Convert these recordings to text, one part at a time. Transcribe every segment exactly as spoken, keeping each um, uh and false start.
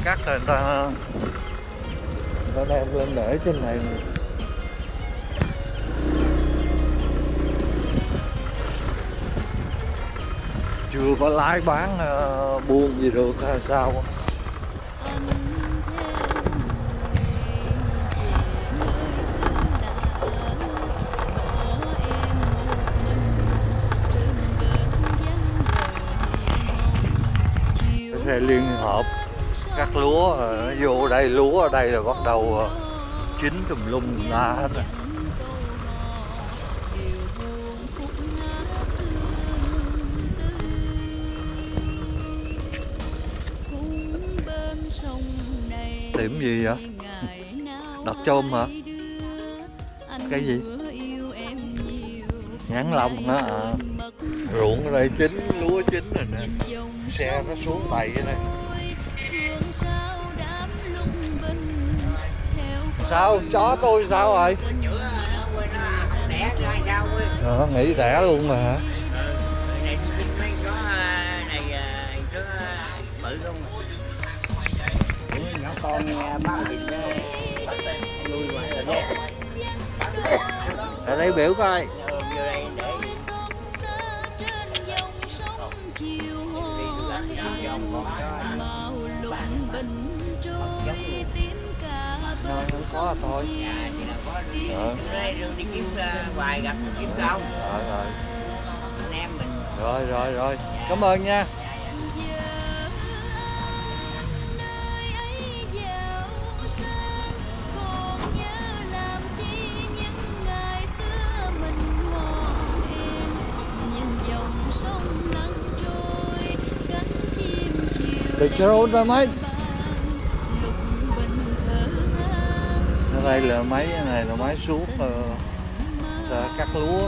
cắt rồi người ta người ta đem lên để trên này. Chưa có lái bán uh, buôn gì được hay sao. Xe liên hợp cắt lúa, nó vô đây lúa ở đây là bắt đầu chín tùm lum la hết rồi. Tiệm gì vậy? Đặt chôm hả? Cái gì? Nhãn lồng đó à. Ruộng ở đây chín, lúa chín rồi nè. Xe nó xuống tày ở đây. Sao? Chó tôi sao rồi? Nó nghỉ đẻ luôn mà hả? Con ba thịt nuôi ngoài rồi nè. Ở đây biểu coi. Rồi không có thôi. Rồi. Đi kiếm hoài gặp kiếm không? Rồi rồi. Anh em mình. Rồi rồi rồi. Cảm ơn nha. Được cho ra mấy. Ở đây là máy này là máy suốt uh, cắt lúa.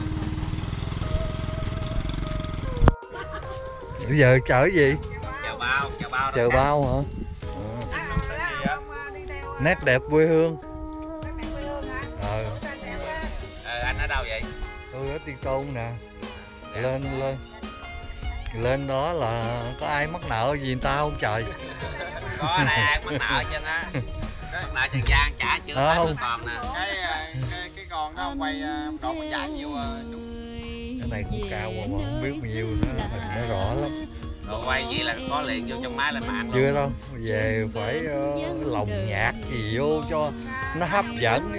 Bây giờ chở gì? Chào bao, chào bao. Chào bao hả? À. Nét đẹp quê hương. Ờ. Ờ, anh ở đâu vậy? Tôi ở Tiên Tôn nè. Lên lên. Lên đó là có ai mắc nợ gì người ta không trời? Có này ai mắc nợ chân á. Mắc nợ Trần Giang trả chưa à, không còn nè. Cái cái cái con đó quay độ mình dài nhiêu à? Cái này cũng cao mà không biết bao nhiêu nữa, hình nó rõ lắm. Rồi quay vậy là có liền vô trong máy là mạng chưa đâu, về phải uh, lồng nhạc gì vô cho nó hấp dẫn.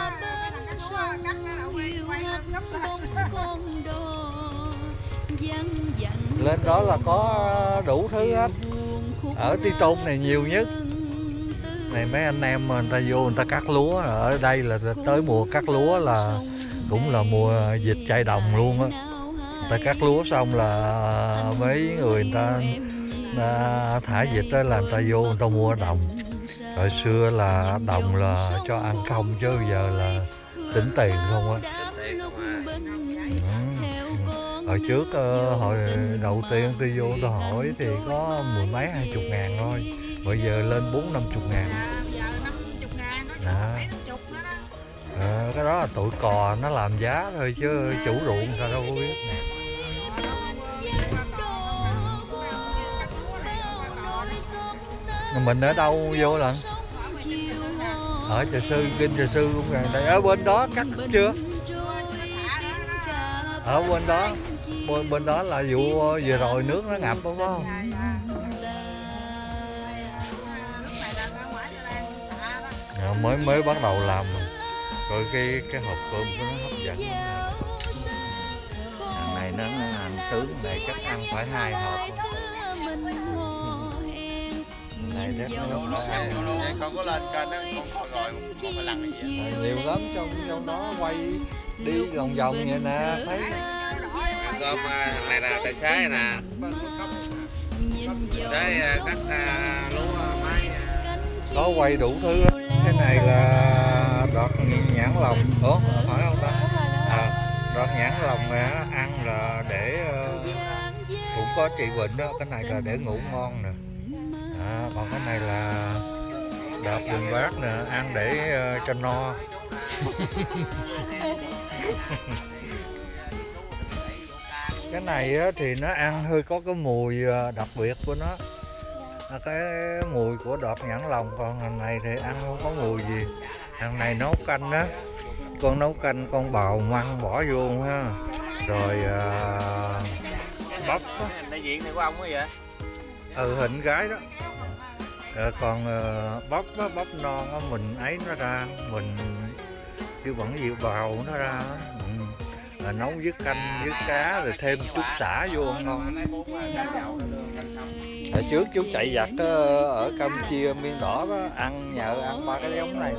Lên đó là có đủ thứ hết. Ở Tiên Tôn này nhiều nhất. Này mấy anh em mà người ta vô người ta cắt lúa, ở đây là tới mùa cắt lúa là cũng là mùa dịch chạy đồng luôn á. Người ta cắt lúa xong là mấy người người ta, người ta thả dịch đó là người ta vô người ta mua đồng. Hồi xưa là đồng là cho ăn không chứ giờ là tính tiền không á. Hồi trước hồi đầu tiên tôi vô tôi hỏi thì có mười mấy hai chục ngàn thôi, bây giờ lên bốn năm chục ngàn. À. À, cái đó là tụi cò nó làm giá thôi chứ chủ ruộng sao đâu có biết nè. Ừ. Mình ở đâu vô lần? Ở Trà Sư, Kinh Trà Sư cũng gần đây. Ở bên đó cắt chưa? Ở bên đó, bên, bên đó là vụ vừa rồi nước nó ngập đúng không? À, mới mới bắt đầu làm mà. Rồi cái cái hộp cơm của nó hấp dẫn. Thằng này nó hàng tướng này chắc ăn phải hai hộp. Này rất nó phải. Con có lên kênh đó, con coi rồi con phải lần gì À, nhiều lắm trong trong đó quay đi vòng vòng vậy nè, thấy. Cơm thằng này là tài xế nè. Đấy cắt lúa máy. Có quay đủ thứ. Cái này là đọt nhãn lồng. Ủa phải không ta? À, đọt nhãn lồng này ăn là để cũng có trị bệnh đó. Cái này là để ngủ ngon nè. À, còn cái này là đọt đường bát nè, ăn để uh, cho no. Cái này á, thì nó ăn hơi có cái mùi đặc biệt của nó. cái mùi của đọt nhãn lồng, còn thằng này thì ăn không có mùi gì. Thằng này nấu canh á, con nấu canh con bào măng bỏ vô ha, rồi à, bắp á. Đại diện này của ông quá vậy? Ừ, hình gái đó. À, còn à, bắp á, bắp non á, mình ấy nó ra, mình kêu bằng gì bào nó ra, mình à, nấu với canh với cá rồi thêm chút xả vô ngon. Hồi trước chú chạy giặt ở Campuchia miếng đỏ đó, ăn nhờ ăn ba cái giống này.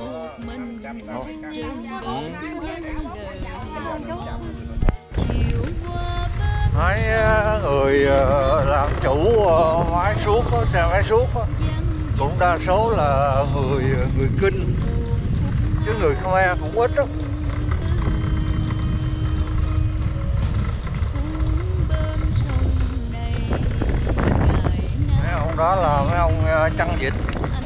Ừ. Mấy người làm chủ máy suốt, xe máy suốt cũng đa số là người người Kinh, chứ người Khmer cũng ít đó. Mấy ông đó là mấy ông chăn vịt.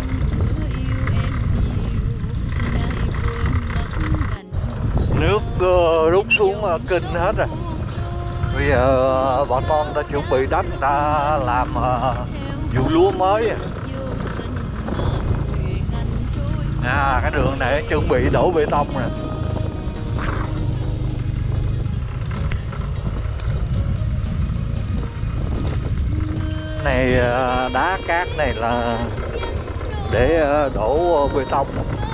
Nước uh, rút xuống uh, Kinh hết rồi. Bây giờ uh, bà con ta chuẩn bị đất, ta làm uh, vụ lúa mới. À, cái đường này chuẩn bị đổ bê tông nè. Này uh, đá cát này là để uh, đổ uh, bê tông.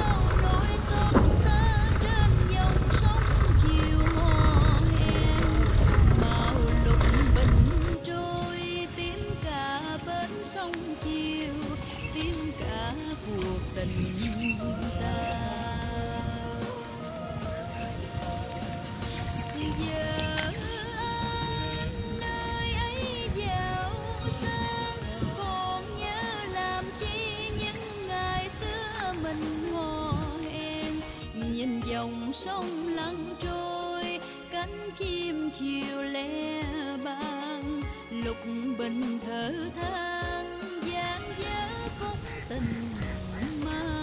Dòng sông lăn trôi, cánh chim chiều le bang, lục bình thở than dáng giá khúc tình mang.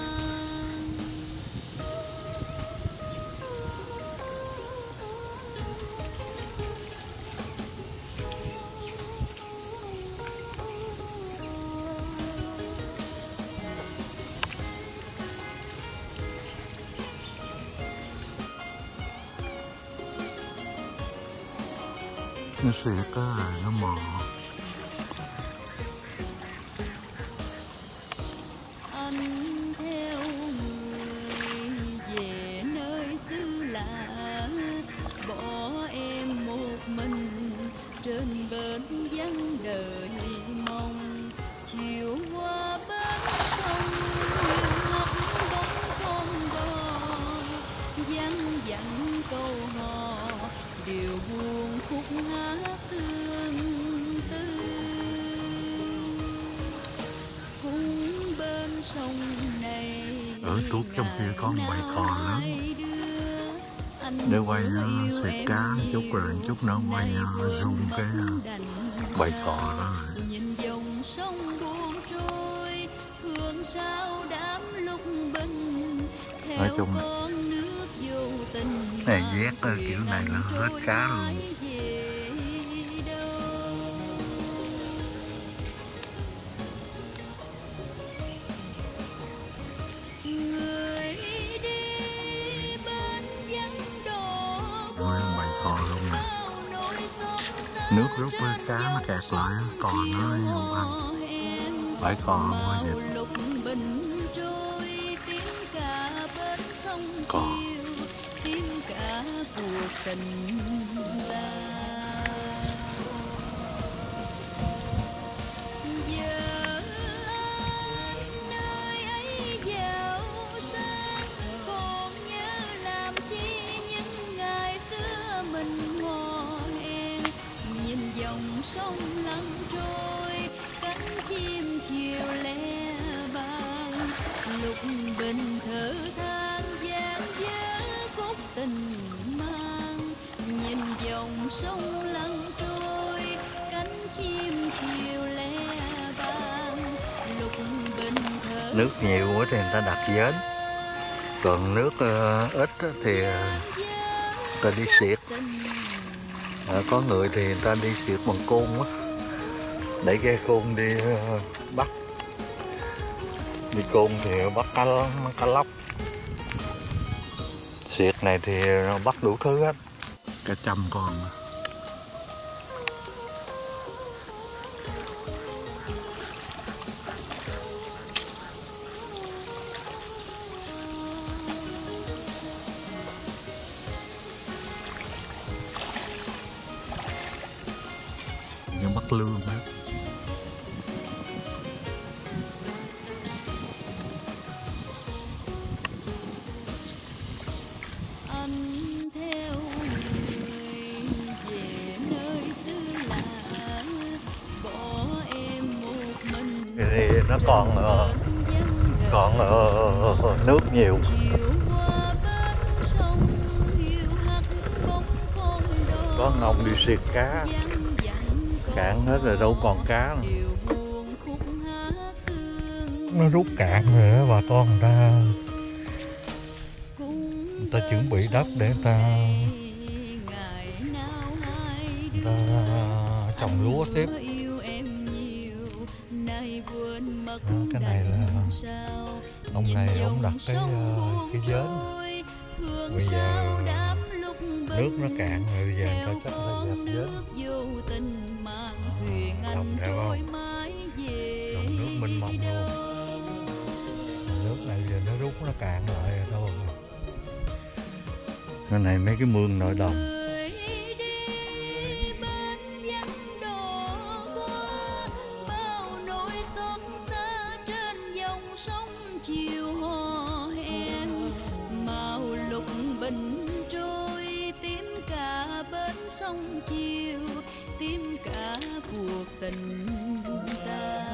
Nó sẽ có nó mò. Anh theo người về nơi xứ lạ, bỏ em một mình trên bến vắng đời mong. Chiều qua bến sông ngập bóng con bò, vắng vẳng câu hò điều buồn khúc hát thương tư. Cũng bên sông này ở tuốt trong kia có một bầy cò lớn để quay xịt cá chút rồi chút nữa quay zoom cái bầy cò đó. Nhìn dòng sông buồn trôi, hương sao đám lúc bình. Nói chung này vét kiểu này là hết cá luôn. Ôi, bầy cò luôn nè. Nước rút với cá nó kẹt lại, còn nó vô ăn. Bãi cò quá dịch. Cò. Cuộc tình ta giờ anh nơi ấy giàu sang, còn nhớ làm chi những ngày xưa mình hò hẹn. Nhìn dòng sông lăn trôi, cánh chim chiều le bang, lục bình thở than dang dở khúc tình. Nhìn dòng sông lăn trôi, cánh chim chiều le bang, lục bình thở. Nước nhiều quá thì người ta đặt vến, còn nước uh, ít thì người ta đi xiết. À, có người thì người ta đi xiết bằng côn á, Đẩy ghe côn đi bắt. Đi côn thì bắt cá, cá lóc. Xiệt này thì nó bắt đủ thứ hết. Cả trăm con. Nhưng bắt lương hết. Thì nó còn còn uh, nước nhiều. Có ngông đi xiết cá, cạn hết rồi đâu còn cá nữa. Nó rút cạn rồi đó bà con, người ta người ta chuẩn bị đất để người ta người ta trồng lúa tiếp. Đó, cái này là ông này ông đặt cái cái dến. Bây giờ nước nó cạn rồi, bây giờ người ta chắc là dập dến. Trồng đẹp không? Trồng nước mênh mông luôn. Nước này giờ nó rút nó cạn lại rồi thôi. Cái này mấy cái mương nội đồng. Sông chiều tím cả cuộc tình ta.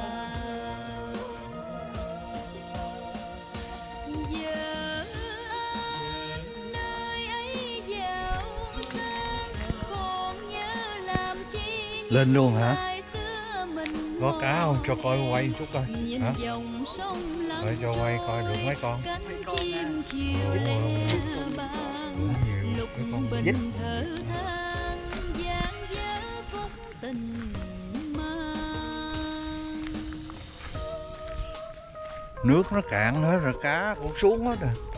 Giờ anh nơi ấy giàu sang, còn nhớ làm chi lên luôn hả? Có có cá không? Cho coi quay chút coi. Hả? Để cho quay coi được mấy con. Ồ, cũng nhiều cái con vít. Nước nó cạn hết rồi, cá cũng xuống hết rồi.